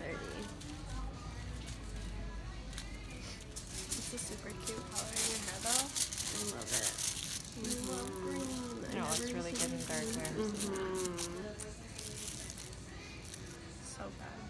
dirty. It's a super cute color in your hair though. I love it. I love green. No, it's really good in dark hair. So bad.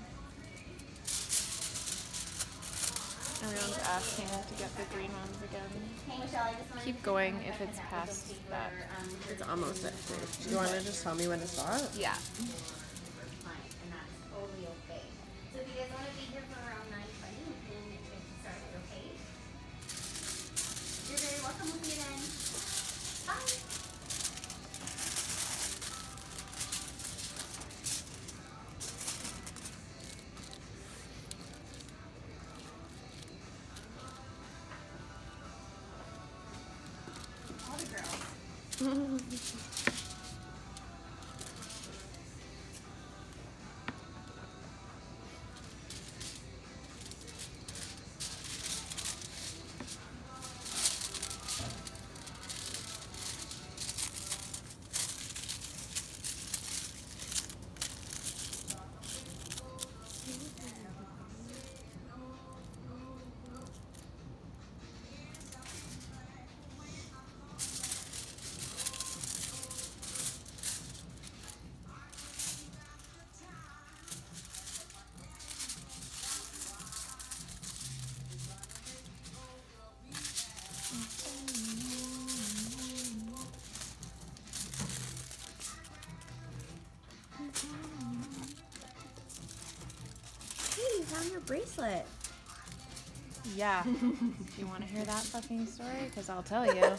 Everyone's asking to get the green ones again. Keep going if it's past that. It's almost at 3. Do you want to just tell me when to stop? Yeah. And that's totally okay. So if you guys want to be here for around 9:20, we can get started, okay? You're very welcome. We'll see you then. Bye. All the girls. Hey, you found your bracelet. Yeah. Do you want to hear that fucking story? Because I'll tell you.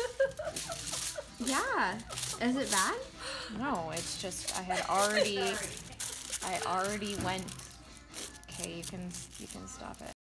Yeah. Is it bad? No, it's just I already went. Okay, you can stop it.